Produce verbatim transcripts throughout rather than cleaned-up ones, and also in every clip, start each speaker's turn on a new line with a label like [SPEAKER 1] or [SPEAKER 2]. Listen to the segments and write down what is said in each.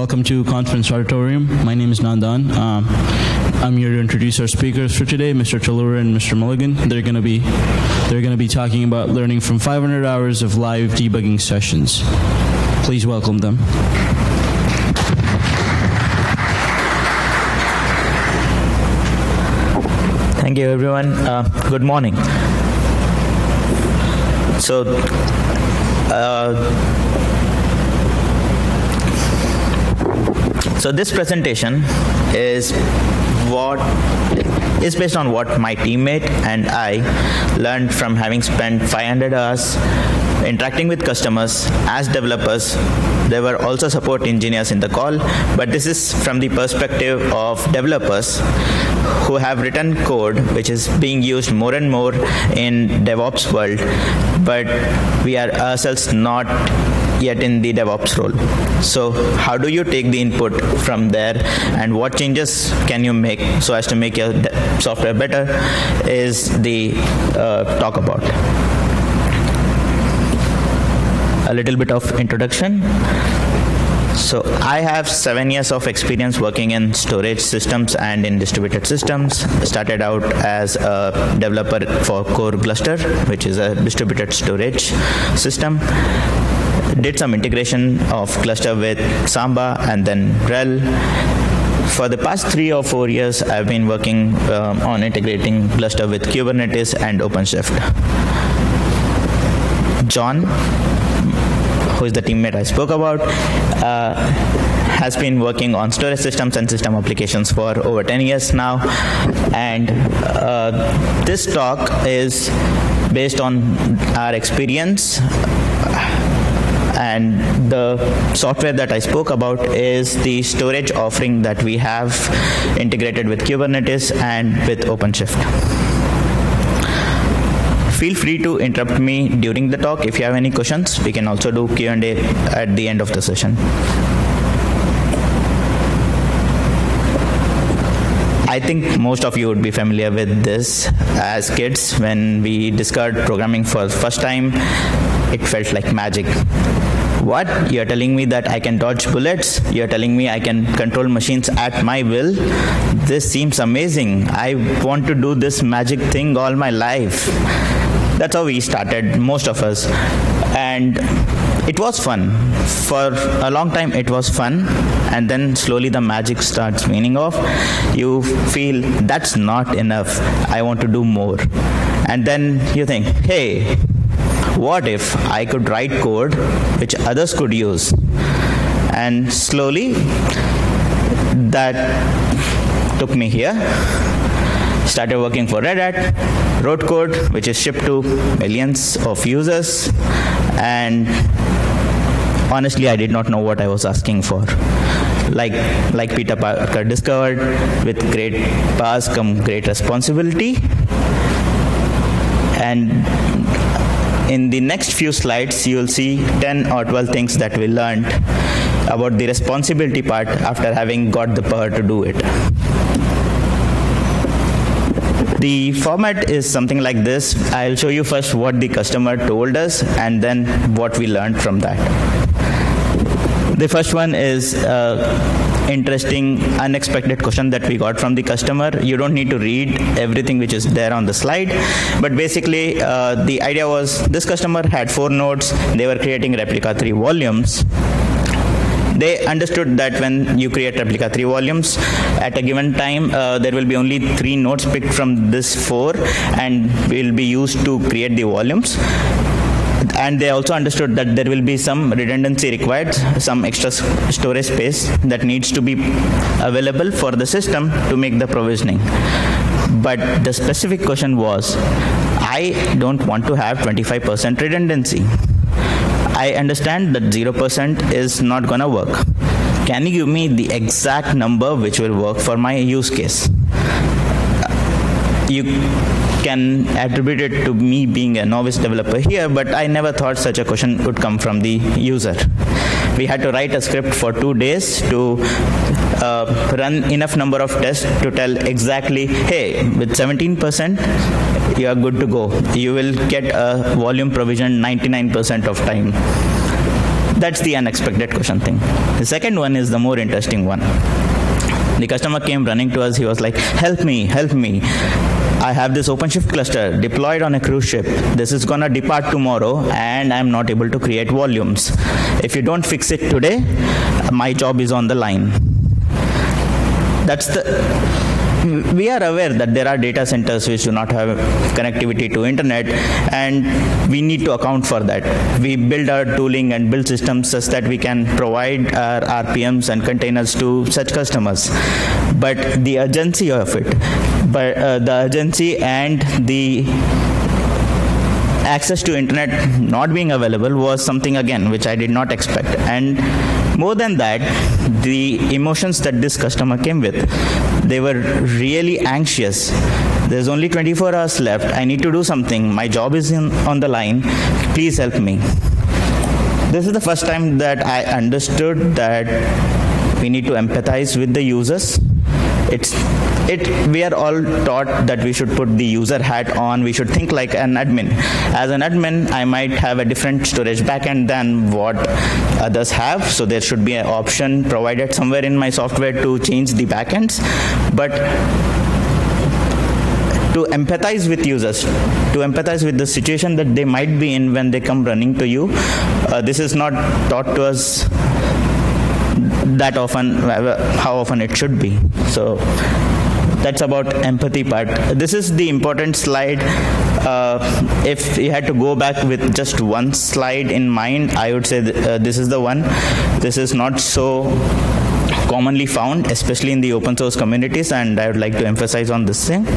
[SPEAKER 1] welcome to Conference Auditorium. My name is Nandan. Um, I'm here to introduce our speakers for today, Mister Talur and Mister Mulligan. They're going to be they're going to be talking about learning from five hundred hours of live debugging sessions. Please welcome them.
[SPEAKER 2] Thank you, everyone. Uh, good morning. So, uh, so this presentation is what is based on what my teammate and I learned from having spent five hundred hours interacting with customers as developers. There were also support engineers in the call, but this is from the perspective of developers who have written code which is being used more and more in DevOps world, but we are ourselves not yet in the DevOps role. So how do you take the input from there and what changes can you make so as to make your software better is the uh, talk about. A little bit of introduction. So I have seven years of experience working in storage systems and in distributed systems. Started out as a developer for Core Cluster, which is a distributed storage system. Did some integration of cluster with Samba and then RHEL. For the past three or four years, I've been working um, on integrating cluster with Kubernetes and OpenShift. John, who is the teammate I spoke about, uh, has been working on storage systems and system applications for over ten years now. And uh, this talk is based on our experience, and the software that I spoke about is the storage offering that we have integrated with Kubernetes and with OpenShift. Feel free to interrupt me during the talk if you have any questions. We can also do Q and A at the end of the session. I think most of you would be familiar with this. As kids, when we discovered programming for the first time, it felt like magic. What? You're telling me that I can dodge bullets? You're telling me I can control machines at my will? This seems amazing. I want to do this magic thing all my life. That's how we started, most of us. And it was fun. For a long time it was fun, and then slowly the magic starts weaning off. You feel that's not enough. I want to do more. And then you think, hey, what if I could write code which others could use? And slowly that took me here. Started working for Red Hat, wrote code which is shipped to millions of users, and honestly I did not know what I was asking for. Like, like Peter Parker discovered, with great powers come great responsibility. And in the next few slides, you will see ten or twelve things that we learned about the responsibility part after having got the power to do it. The format is something like this. I'll show you first what the customer told us and then what we learned from that. The first one is uh, interesting, unexpected question that we got from the customer. You don't need to read everything which is there on the slide, but basically uh, the idea was this customer had four nodes. They were creating replica three volumes. They understood that when you create replica three volumes, at a given time, uh, there will be only three nodes picked from this four and will be used to create the volumes. And they also understood that there will be some redundancy required, some extra storage space that needs to be available for the system to make the provisioning. But the specific question was, I don't want to have twenty-five percent redundancy. I understand that zero percent is not going to work. Can you give me the exact number which will work for my use case? You can attribute it to me being a novice developer here, but I never thought such a question would come from the user. We had to write a script for two days to uh, run enough number of tests to tell exactly, hey, with seventeen percent, you are good to go. You will get a volume provision ninety-nine percent of time. That's the unexpected question thing. The second one is the more interesting one. The customer came running to us. He was like, help me, help me. I have this OpenShift cluster deployed on a cruise ship. This is going to depart tomorrow, and I'm not able to create volumes. If you don't fix it today, my job is on the line. That's the... We are aware that there are data centers which do not have connectivity to internet, and we need to account for that. We build our tooling and build systems such that we can provide our R P Ms and containers to such customers. But the urgency of it, but uh, the urgency and the access to internet not being available was something, again, which I did not expect. And more than that, the emotions that this customer came with, they were really anxious. There's only twenty-four hours left. I need to do something. My job is in, on the line. Please help me. This is the first time that I understood that we need to empathize with the users. It's it. We are all taught that we should put the user hat on. We should think like an admin. As an admin, I might have a different storage backend than what others have. So there should be an option provided somewhere in my software to change the backends. But to empathize with users, to empathize with the situation that they might be in when they come running to you, uh, this is not taught to us that often, how often it should be. So that's about empathy part. This is the important slide. Uh, if you had to go back with just one slide in mind, I would say th uh, this is the one. This is not so commonly found, especially in the open source communities, and I would like to emphasize on this thing.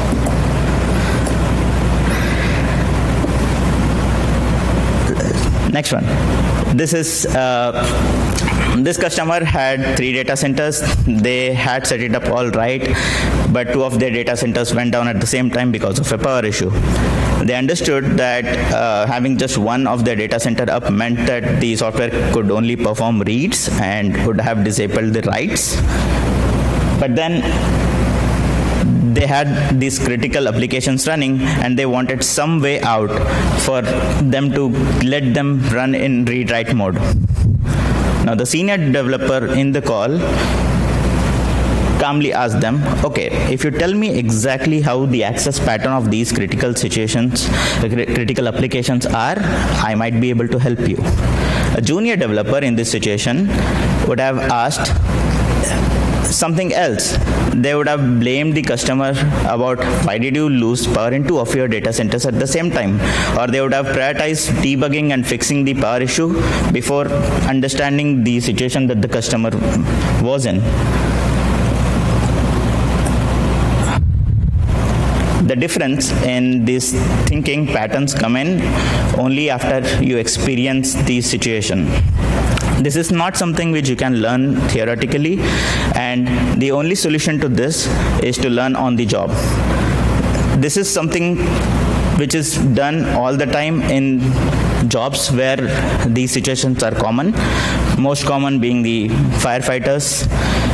[SPEAKER 2] Next one. This is uh, this customer had three data centers. They had set it up all right, but two of their data centers went down at the same time because of a power issue. They understood that uh, having just one of their data center up meant that the software could only perform reads and would have disabled the writes. But then they had these critical applications running, and they wanted some way out for them to let them run in read-write mode. Now, the senior developer in the call calmly asked them, okay, if you tell me exactly how the access pattern of these critical situations, critical applications are, I might be able to help you. A junior developer in this situation would have asked something else. They would have blamed the customer about why did you lose power in two of your data centers at the same time, or they would have prioritized debugging and fixing the power issue before understanding the situation that the customer was in. The difference in these thinking patterns come in only after you experience the situation. This is not something which you can learn theoretically, and the only solution to this is to learn on the job. This is something which is done all the time in jobs where these situations are common, most common being the firefighters.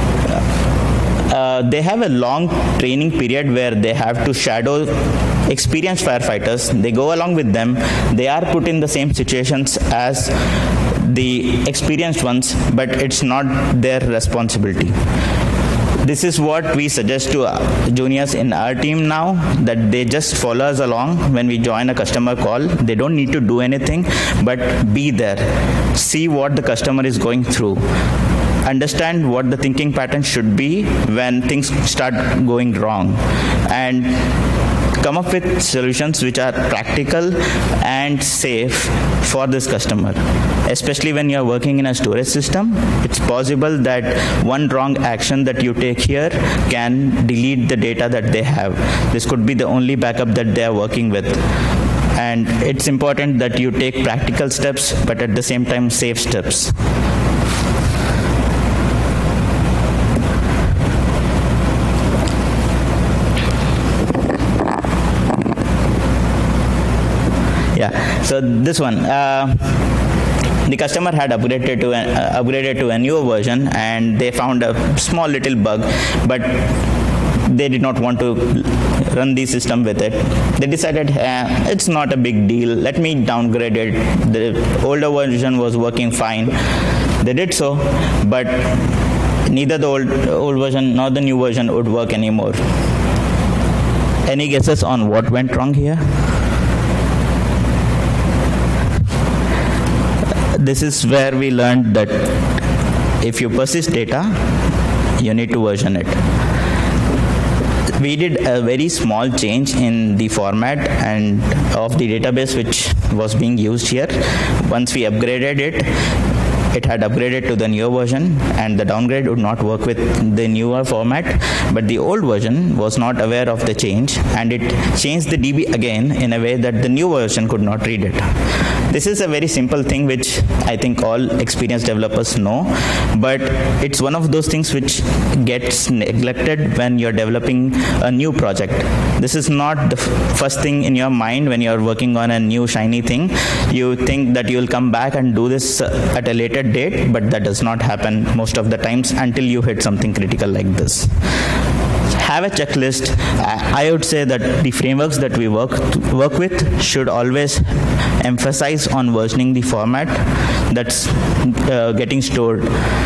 [SPEAKER 2] Uh, they have a long training period where they have to shadow experienced firefighters. They go along with them. They are put in the same situations as the experienced ones, but it's not their responsibility. This is what we suggest to juniors in our team now, that they just follow us along when we join a customer call. They don't need to do anything, but be there. See what the customer is going through. Understand what the thinking pattern should be when things start going wrong, and come up with solutions which are practical and safe for this customer. Especially when you're working in a storage system, it's possible that one wrong action that you take here can delete the data that they have. This could be the only backup that they are working with. And it's important that you take practical steps, but at the same time, safe steps. Yeah, so this one, uh, the customer had upgraded to, an, uh, upgraded to a newer version, and they found a small little bug, but they did not want to run the system with it. They decided, eh, it's not a big deal, let me downgrade it. The older version was working fine. They did so, but neither the old, old version nor the new version would work anymore. Any guesses on what went wrong here? This is where we learned that if you persist data, you need to version it. We did a very small change in the format and of the database which was being used here. Once we upgraded it, it had upgraded to the newer version, and the downgrade would not work with the newer format, but the old version was not aware of the change, and it changed the D B again in a way that the new version could not read it. This is a very simple thing which I think all experienced developers know, but it's one of those things which gets neglected when you're developing a new project. This is not the first thing in your mind when you're working on a new shiny thing. You think that you'll come back and do this at a later date, but that does not happen most of the times until you hit something critical like this. Have a checklist. I would say that the frameworks that we work work with should always emphasize on versioning the format that's uh, getting stored.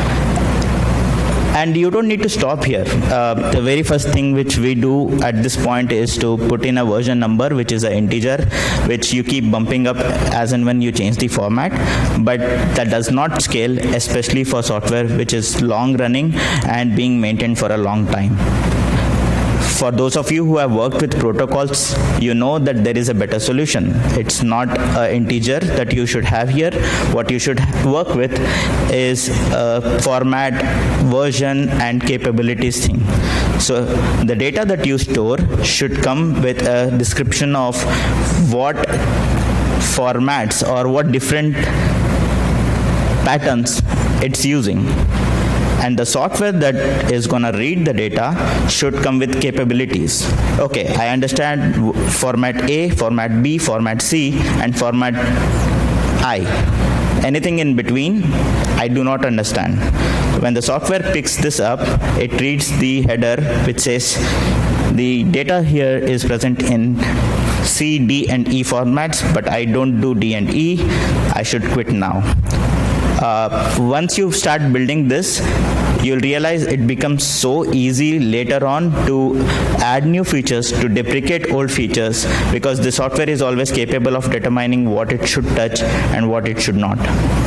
[SPEAKER 2] And you don't need to stop here. Uh, the very first thing which we do at this point is to put in a version number, which is an integer, which you keep bumping up as and when you change the format. But that does not scale, especially for software which is long running and being maintained for a long time. For those of you who have worked with protocols, you know that there is a better solution. It's not an integer that you should have here. What you should work with is a format, version, and capabilities thing. So the data that you store should come with a description of what formats or what different patterns it's using. And the software that is going to read the data should come with capabilities. Okay, I understand format A, format B, format C, and format I. Anything in between, I do not understand. When the software picks this up, it reads the header which says the data here is present in C, D, and E formats, but I don't do D and E. I should quit now. Uh, once you start building this, you'll realize it becomes so easy later on to add new features, to deprecate old features, because the software is always capable of determining what it should touch and what it should not.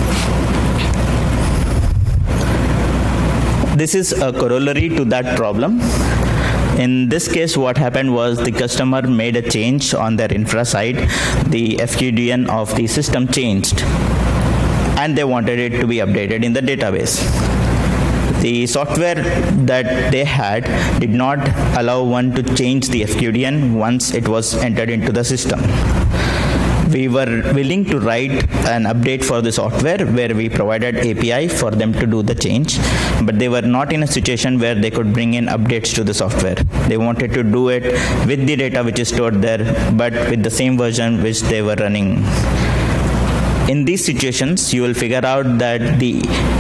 [SPEAKER 2] This is a corollary to that problem. In this case, what happened was the customer made a change on their infra side. The F Q D N of the system changed, and they wanted it to be updated in the database. The software that they had did not allow one to change the F Q D N once it was entered into the system. We were willing to write an update for the software where we provided A P I for them to do the change, but they were not in a situation where they could bring in updates to the software. They wanted to do it with the data which is stored there, but with the same version which they were running. In these situations, you will figure out that the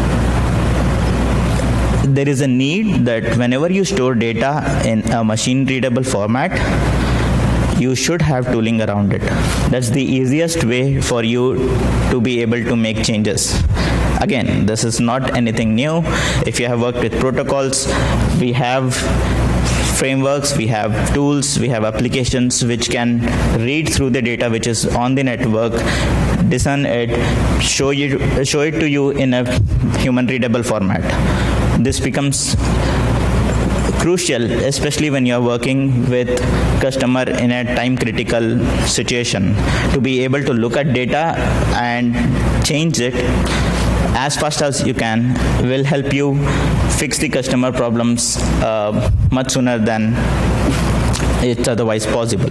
[SPEAKER 2] there is a need that whenever you store data in a machine readable format, you should have tooling around it. That's the easiest way for you to be able to make changes. Again, this is not anything new. If you have worked with protocols, we have frameworks, we have tools, we have applications which can read through the data which is on the network, discern it, show you show it to you in a human readable format. This becomes crucial, especially when you're working with customer in a time critical situation. To be able to look at data and change it as fast as you can will help you fix the customer problems uh, much sooner than it's otherwise possible.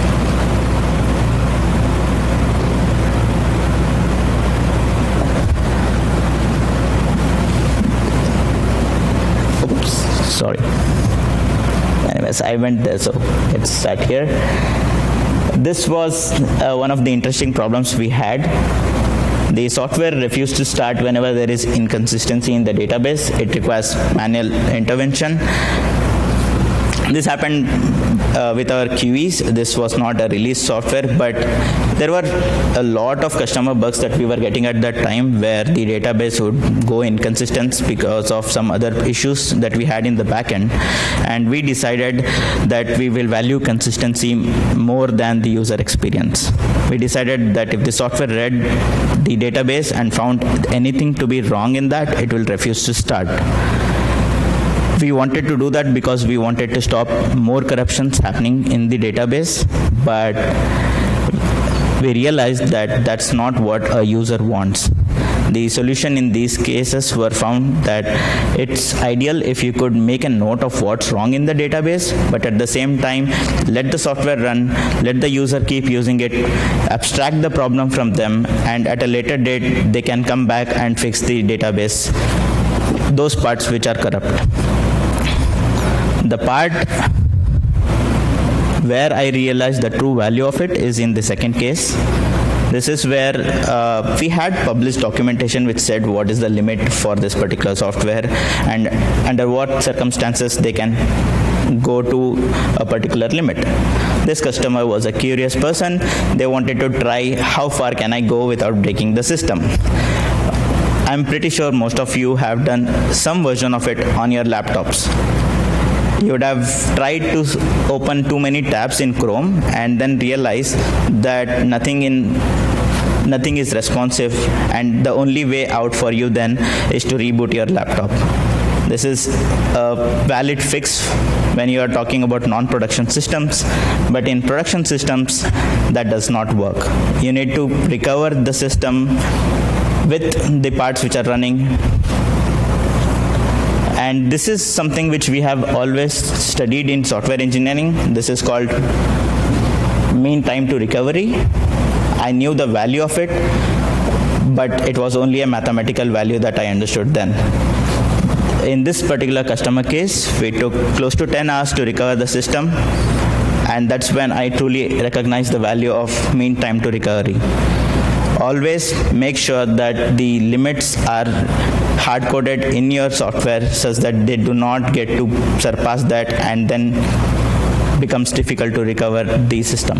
[SPEAKER 2] Oops, sorry. Anyways, I went there, so it's sat here. This was uh, one of the interesting problems we had. The software refused to start whenever there is inconsistency in the database. It requires manual intervention. This happened uh, with our Q Es. This was not a release software, but there were a lot of customer bugs that we were getting at that time, where the database would go inconsistent because of some other issues that we had in the backend. And we decided that we will value consistency more than the user experience. We decided that if the software read the database and found anything to be wrong in that, it will refuse to start. We wanted to do that because we wanted to stop more corruptions happening in the database, but we realized that that's not what a user wants. The solution in these cases were found that it's ideal if you could make a note of what's wrong in the database, but at the same time, let the software run, let the user keep using it, abstract the problem from them, and at a later date, they can come back and fix the database, those parts which are corrupt. The part where I realized the true value of it is in the second case. This is where uh, we had published documentation which said what is the limit for this particular software and under what circumstances they can go to a particular limit. This customer was a curious person. They wanted to try how far can I go without breaking the system. I'm pretty sure most of you have done some version of it on your laptops. You would have tried to open too many tabs in Chrome and then realize that nothing in nothing is responsive, and the only way out for you then is to reboot your laptop. This is a valid fix when you are talking about non-production systems, but in production systems that does not work. You need to recover the system with the parts which are running. And this is something which we have always studied in software engineering. This is called mean time to recovery. I knew the value of it, but it was only a mathematical value that I understood then. In this particular customer case, we took close to ten hours to recover the system, and that's when I truly recognized the value of mean time to recovery. Always make sure that the limits are hard-coded in your software such that they do not get to surpass that and then becomes difficult to recover the system.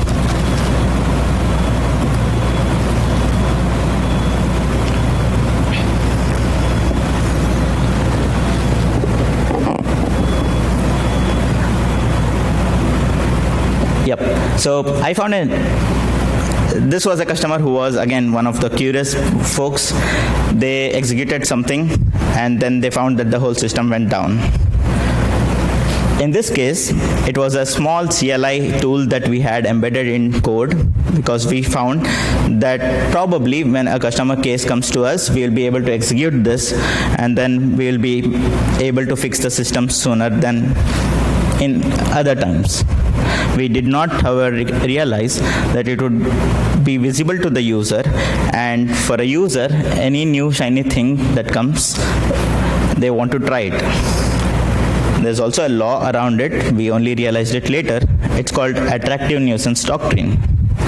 [SPEAKER 2] Yep. So I found it. This was a customer who was, again, one of the curious folks. They executed something and then they found that the whole system went down. In this case, it was a small C L I tool that we had embedded in code, because we found that probably when a customer case comes to us, we will be able to execute this and then we will be able to fix the system sooner than in other times. We did not, however, realize that it would be visible to the user, and for a user, any new shiny thing that comes, they want to try it. There's also a law around it. We only realized it later. It's called attractive nuisance doctrine.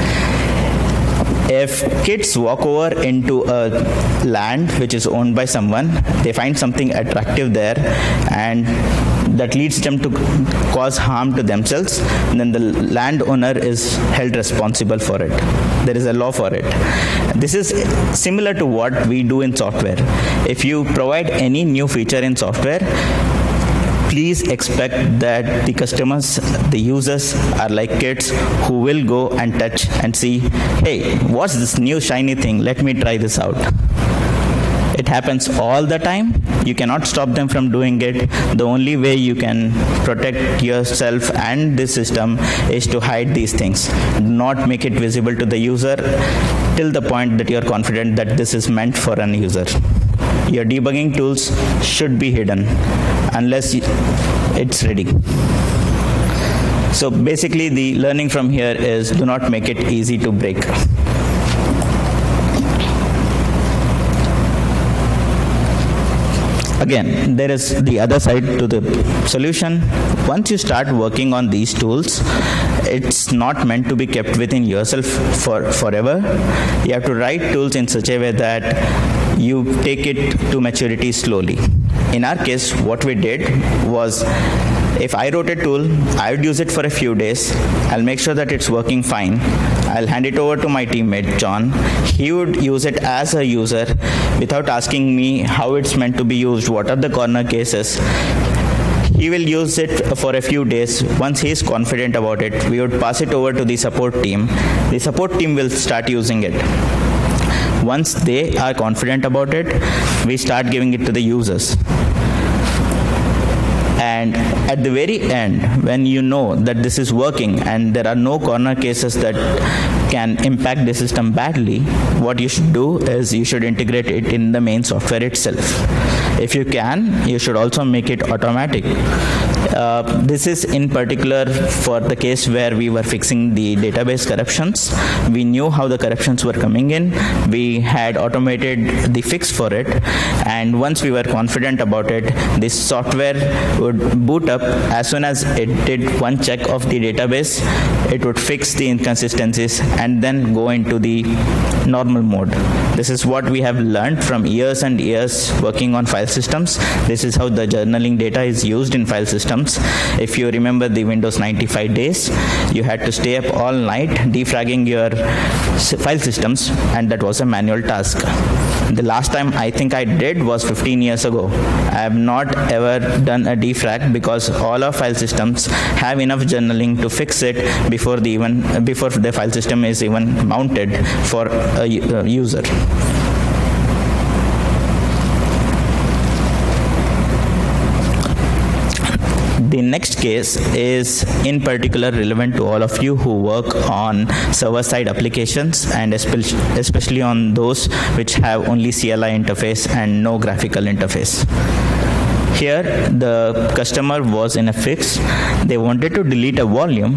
[SPEAKER 2] If kids walk over into a land which is owned by someone, they find something attractive there and that leads them to cause harm to themselves, then the landowner is held responsible for it. There is a law for it. This is similar to what we do in software. If you provide any new feature in software, please expect that the customers, the users are like kids who will go and touch and see, hey, what's this new shiny thing? Let me try this out. It happens all the time. You cannot stop them from doing it. The only way you can protect yourself and the system is to hide these things. Do not make it visible to the user till the point that you are confident that this is meant for an user. Your debugging tools should be hidden unless it's ready. So basically, the learning from here is do not make it easy to break. Again, there is the other side to the solution. Once you start working on these tools, it's not meant to be kept within yourself for forever. You have to write tools in such a way that you take it to maturity slowly. In our case, what we did was If I wrote a tool, I would use it for a few days. I'll make sure that it's working fine. I'll hand it over to my teammate, John. He would use it as a user without asking me how it's meant to be used, what are the corner cases. He will use it for a few days. Once he is confident about it, we would pass it over to the support team. The support team will start using it. Once they are confident about it, we start giving it to the users. And at the very end, when you know that this is working and there are no corner cases that can impact the system badly, what you should do is you should integrate it in the main software itself. If you can, you should also make it automatic. Uh, this is in particular for the case where we were fixing the database corruptions. We knew how the corruptions were coming in. We had automated the fix for it. And once we were confident about it, this software would boot up. As soon as it did one check of the database, it would fix the inconsistencies and then go into the normal mode. This is what we have learned from years and years working on file systems. This is how the journaling data is used in file systems. If you remember the Windows ninety-five days, you had to stay up all night defragging your file systems, and that was a manual task. The last time I think I did was fifteen years ago. I have not ever done a defrag because all our file systems have enough journaling to fix it before the even before the file system is even mounted for a user. The next case is in particular relevant to all of you who work on server-side applications, and especially on those which have only C L I interface and no graphical interface. Here, the customer was in a fix. They wanted to delete a volume,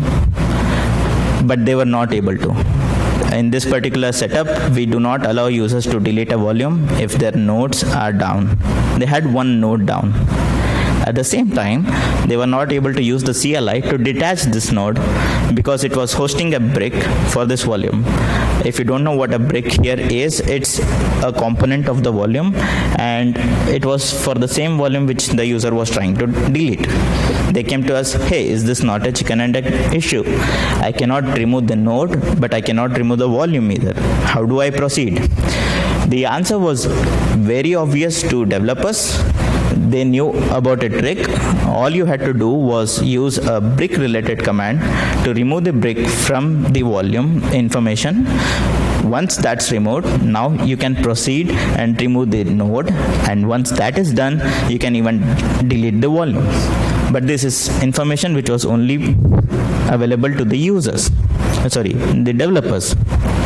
[SPEAKER 2] but they were not able to. In this particular setup, we do not allow users to delete a volume if their nodes are down. They had one node down. At the same time, they were not able to use the C L I to detach this node because it was hosting a brick for this volume. If you don't know what a brick here is, it's a component of the volume, and it was for the same volume which the user was trying to delete. They came to us, hey, is this not a chicken and egg issue? I cannot remove the node, but I cannot remove the volume either. How do I proceed? The answer was very obvious to developers. They knew about a trick. All you had to do was use a brick related command to remove the brick from the volume information. Once that's removed, now you can proceed and remove the node, and once that is done, you can even delete the volume. But this is information which was only available to the users, sorry, the developers.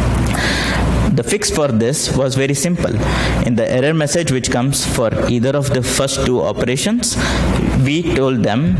[SPEAKER 2] The fix for this was very simple. In the error message which comes for either of the first two operations, we told them,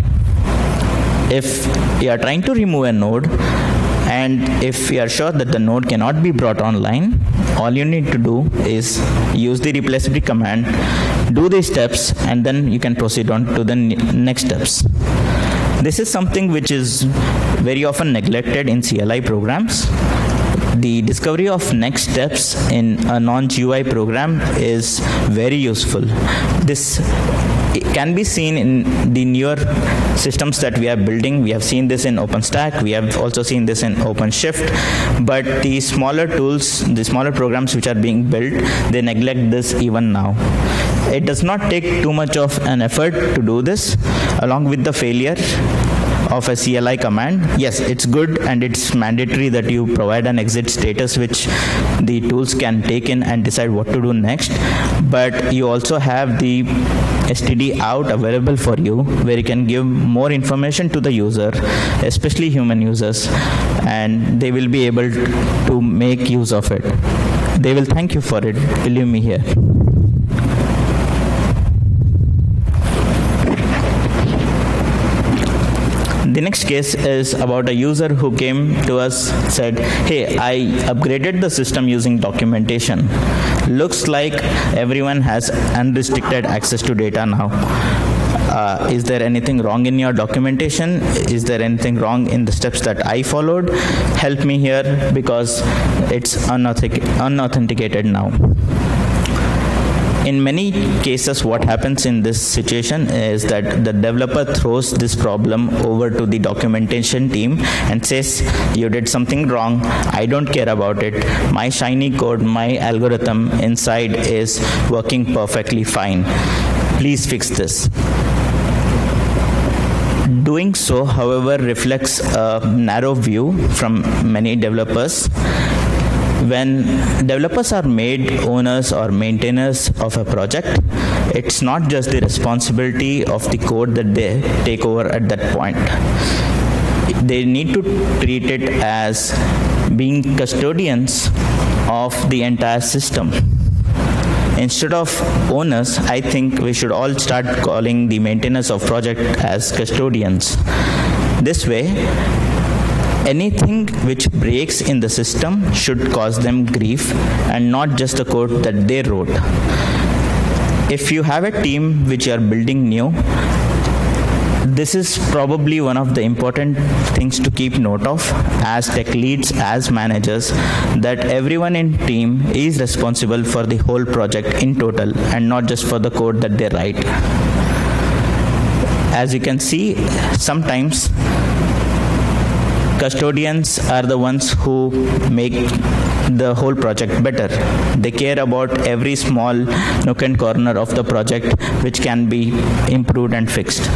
[SPEAKER 2] if you are trying to remove a node and if you are sure that the node cannot be brought online, all you need to do is use the replace brick command, do these steps, and then you can proceed on to the next steps. This is something which is very often neglected in C L I programs. The discovery of next steps in a non-G U I program is very useful. This can be seen in the newer systems that we are building. We have seen this in OpenStack. We have also seen this in OpenShift. But the smaller tools, the smaller programs which are being built, they neglect this even now. It does not take too much of an effort to do this, along with the failure of a C L I command. Yes, it's good and it's mandatory that you provide an exit status which the tools can take in and decide what to do next, but you also have the S T D out available for you where you can give more information to the user, especially human users, and they will be able to make use of it. They will thank you for it, believe me here. The next case is about a user who came to us, said, hey, I upgraded the system using documentation. Looks like everyone has unrestricted access to data now. Uh, is there anything wrong in your documentation? Is there anything wrong in the steps that I followed? Help me here because it's unauthentic- unauthenticated now. in many cases, what happens in this situation is that the developer throws this problem over to the documentation team and says, you did something wrong, I don't care about it, my shiny code, my algorithm inside is working perfectly fine, please fix this. Doing so, however, reflects a narrow view from many developers. When developers are made owners or maintainers of a project, it's not just the responsibility of the code that they take over at that point. They need to treat it as being custodians of the entire system. Instead of owners, I think we should all start calling the maintainers of project as custodians. This way, anything which breaks in the system should cause them grief and not just the code that they wrote. If you have a team which you are building new, this is probably one of the important things to keep note of as tech leads, as managers, that everyone in team is responsible for the whole project in total and not just for the code that they write. As you can see, sometimes custodians are the ones who make the whole project better. They care about every small nook and corner of the project which can be improved and fixed.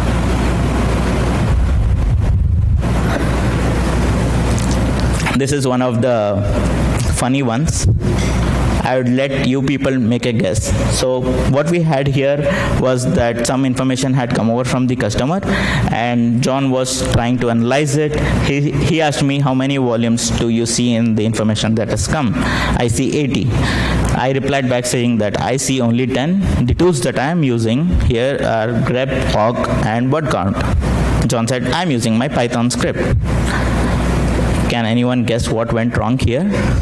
[SPEAKER 2] This is one of the funny ones. I would let you people make a guess. So what we had here was that some information had come over from the customer and John was trying to analyze it. He, he asked me, how many volumes do you see in the information that has come? I see eighty. I replied back saying that I see only ten. The tools that I am using here are grep, awk and word count. John said, I'm using my Python script. Can anyone guess what went wrong here?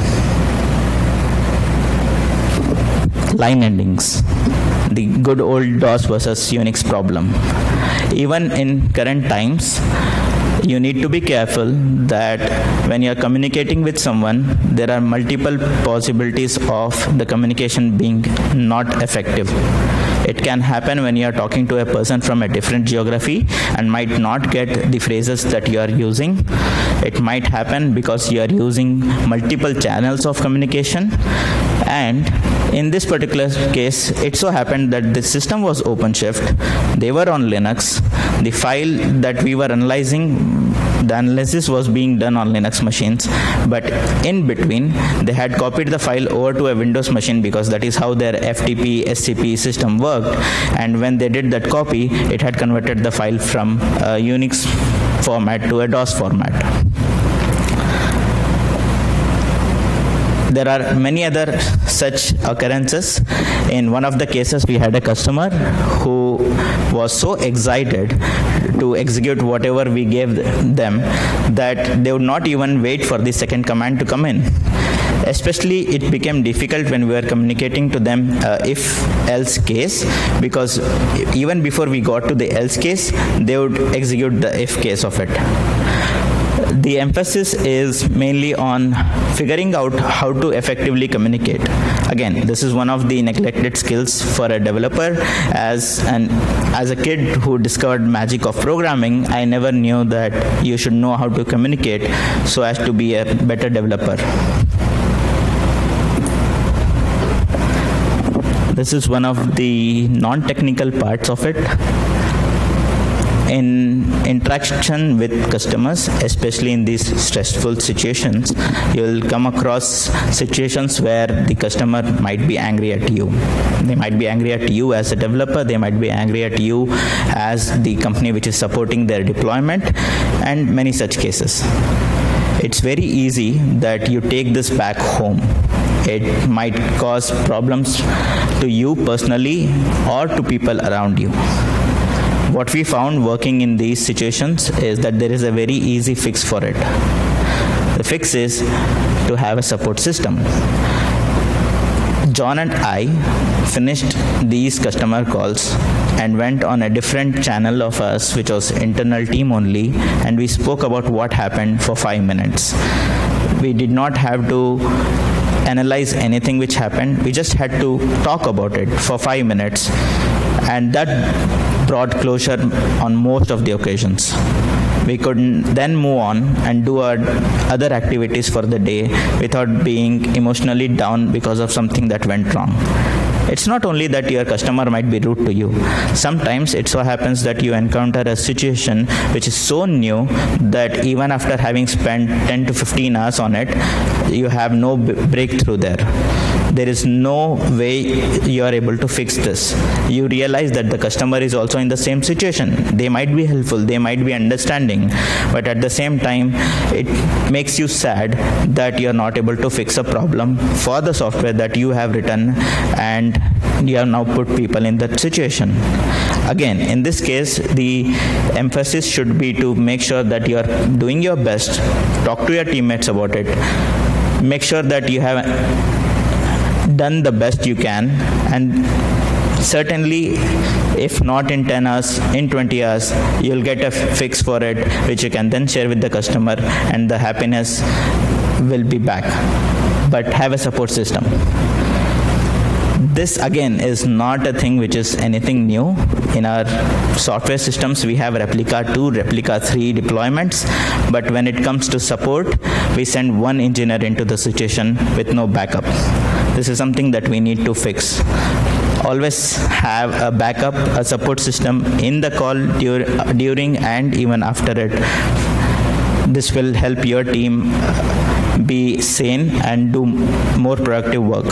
[SPEAKER 2] Line endings. The good old DOS versus Unix problem. Even in current times, you need to be careful that when you are communicating with someone, there are multiple possibilities of the communication being not effective. It can happen when you are talking to a person from a different geography and might not get the phrases that you are using. It might happen because you are using multiple channels of communication. And in this particular case, it so happened that the system was OpenShift. They were on Linux. The file that we were analyzing, the analysis was being done on Linux machines, but in between they had copied the file over to a Windows machine because that is how their F T P S C P system worked, and when they did that copy, it had converted the file from a Unix format to a DOS format. There are many other such occurrences. In one of the cases, we had a customer who was so excited to execute whatever we gave them that they would not even wait for the second command to come in. Especially it became difficult when we were communicating to them uh, if-else case, because even before we got to the else case, they would execute the if case of it. The emphasis is mainly on figuring out how to effectively communicate. Again, this is one of the neglected skills for a developer. As an as a kid who discovered magic of programming, I never knew that you should know how to communicate so as to be a better developer. This is one of the non-technical parts of it. In interaction with customers, especially in these stressful situations, you will come across situations where the customer might be angry at you. They might be angry at you as a developer, they might be angry at you as the company which is supporting their deployment, and many such cases. It's very easy that you take this back home. It might cause problems to you personally or to people around you. What we found working in these situations is that there is a very easy fix for it. The fix is to have a support system. John and I finished these customer calls and went on a different channel of us, which was internal team only, and we spoke about what happened for five minutes. We did not have to analyze anything which happened. We just had to talk about it for five minutes, and that brought closure on most of the occasions. We could then move on and do our other activities for the day without being emotionally down because of something that went wrong. It's not only that your customer might be rude to you. Sometimes it so happens that you encounter a situation which is so new that even after having spent ten to fifteen hours on it, you have no b- breakthrough there. There is no way you are able to fix this. You realize that the customer is also in the same situation. They might be helpful, they might be understanding, but at the same time, it makes you sad that you are not able to fix a problem for the software that you have written, and you have now put people in that situation. Again, in this case, the emphasis should be to make sure that you are doing your best, talk to your teammates about it, make sure that you have done the best you can, and certainly if not in ten hours, in twenty hours, you'll get a fix for it which you can then share with the customer, and the happiness will be back. But have a support system. This again is not a thing which is anything new. In our software systems, we have replica two, replica three deployments, but when it comes to support, we send one engineer into the situation with no backup. This is something that we need to fix. Always have a backup, a support system in the call dur- during and even after it. This will help your team be sane and do more productive work.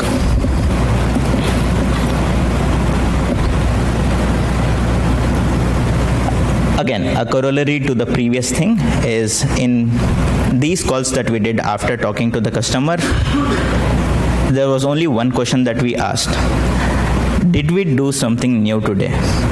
[SPEAKER 2] Again, a corollary to the previous thing is in these calls that we did after talking to the customer, there was only one question that we asked. Did we do something new today?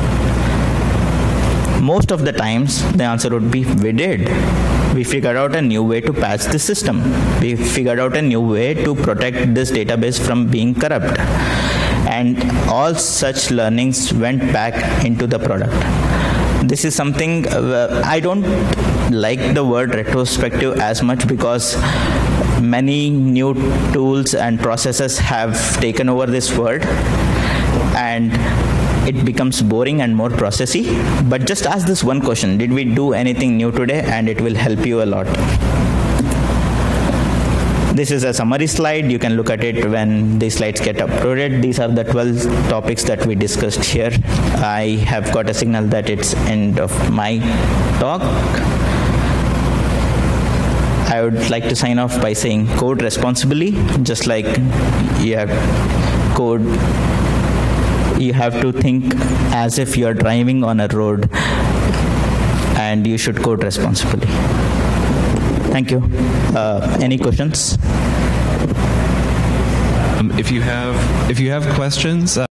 [SPEAKER 2] Most of the times, the answer would be, we did. We figured out a new way to patch the system. We figured out a new way to protect this database from being corrupt. And all such learnings went back into the product. This is something, uh, I don't like the word retrospective as much because many new tools and processes have taken over this word, and it becomes boring and more processy. But just ask this one question, did we do anything new today? And it will help you a lot. This is a summary slide. You can look at it when the slides get uploaded. These are the twelve topics that we discussed here. I have got a signal that it's end of my talk. I would like to sign off by saying code responsibly, just like you have code, you have to think as if you're driving on a road, and you should code responsibly. Thank you. Uh, any questions?
[SPEAKER 3] Um, if you have if you have questions. Uh